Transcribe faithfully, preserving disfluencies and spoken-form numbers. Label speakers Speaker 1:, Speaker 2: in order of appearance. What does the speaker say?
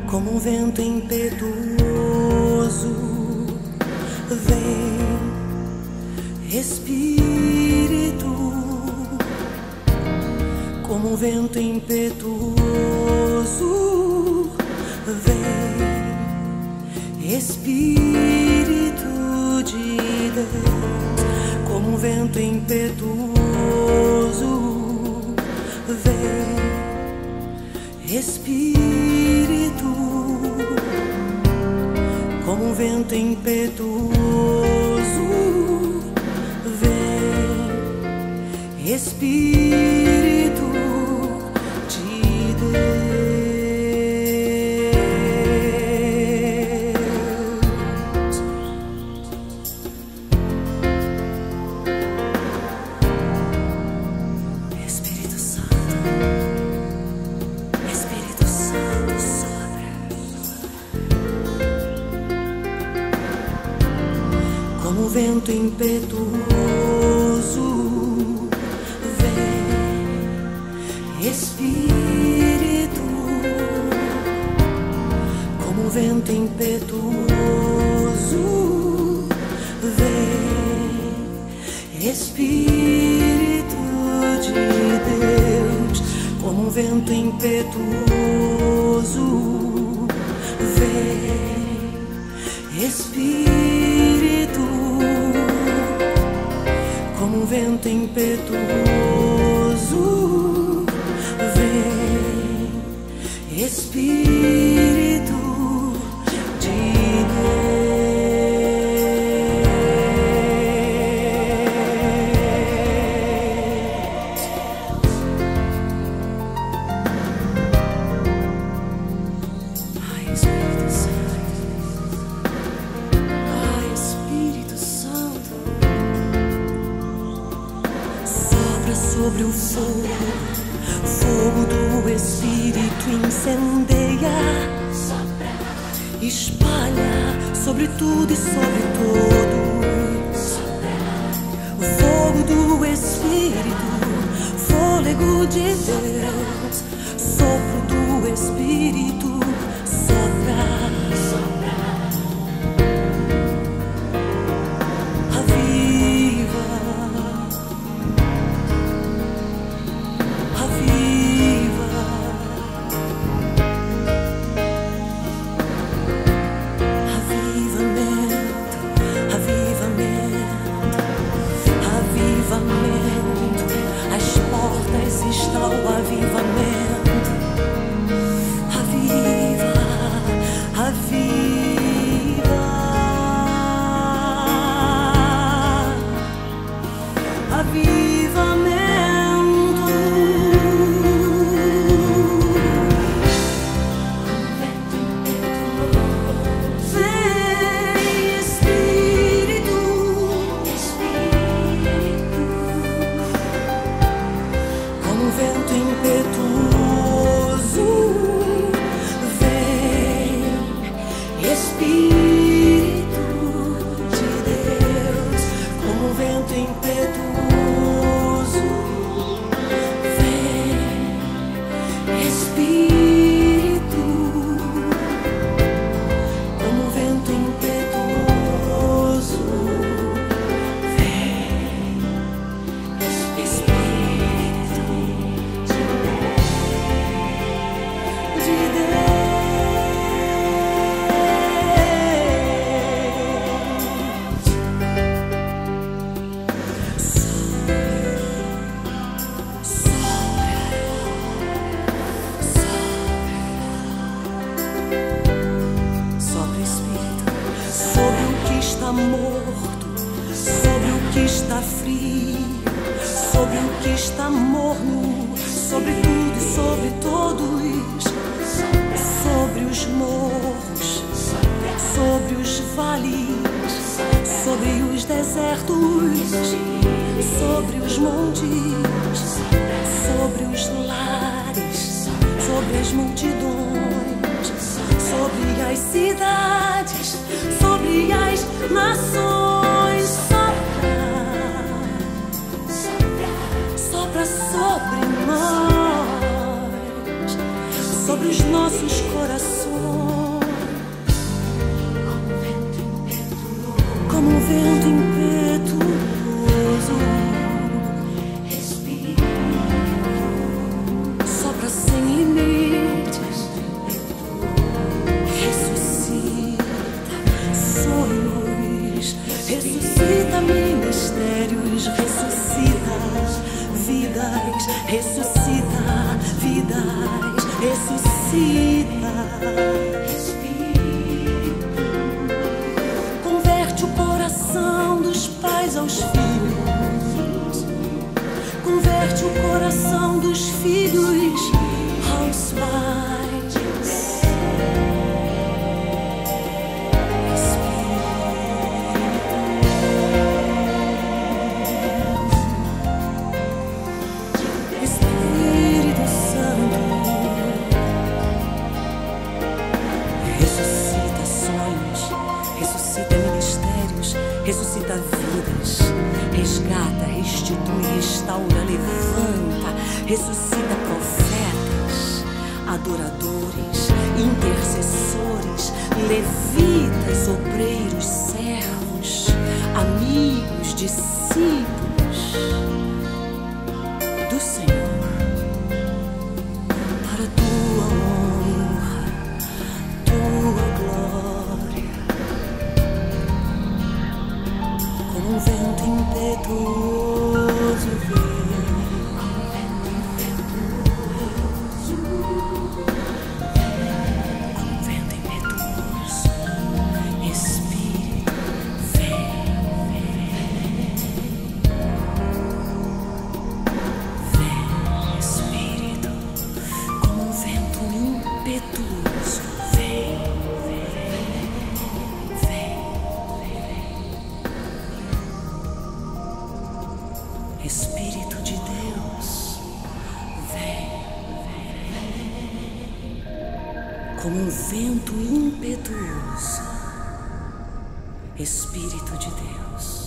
Speaker 1: como um vento impetuoso, vem, Espírito, como um vento impetuoso, vem, Espírito de Deus, como um vento impetuoso, vem, Espírito, como um vento impetuoso, vem, Espírito de Deus. Espírito Santo, Espírito Santo, sopra, como um vento impetuoso, vem, Espírito, como um vento impetuoso, vem, Espírito de Deus, como um vento impetuoso, vem, Espírito, como um vento impetuoso, vem, Espírito de Deus. Ai, Espírito Santo, ai, Espírito Santo, sopra sobre o fogo, fogo do Espírito incendeia, espalha sobre tudo e sobre todos. O fogo do Espírito, fôlego de Deus, sopro do Espírito, sopra, sopra, aviva, aviva, avivamento, avivamento, avivamento, as portas estão ao avivamento, aviva, aviva, avivamento, vem, Espírito, como um vento impetuoso, vem, Espírito de Deus, como um vento impetuoso, vem, Espírito, como um vento impetuoso, vem, Espírito de Sopra, Espírito, sobre o que está morto, sobre o que está frio, sobre o que está morno, sobre tudo e sobre todos, sobre os morros, sobre os vales, sobre os desertos, sobre os montes, sobre os lares, sobre as multidões, sobre as cidades, sobre as nações, sopra, sopra sobre nós, sobre os nossos corações. ressuscita. Converte o coração dos pais aos filhos. Converte o coração dos filhos aos pais. Espírito Santo, ressuscita sonhos, ressuscita ministérios, ressuscita vidas, resgata, restitui, restaura, levanta, ressuscita profetas, adoradores, intercessores, levitas, obreiros, servos, amigos, discípulos do Senhor, para tua honra, tua glória, como um vento impetuoso vem, como um vento impetuoso, Espírito, vem, vem, Espírito, como um vento impetuoso, vem, vem, vem, Espírito de Deus, vem, como um vento impetuoso, Espírito de Deus.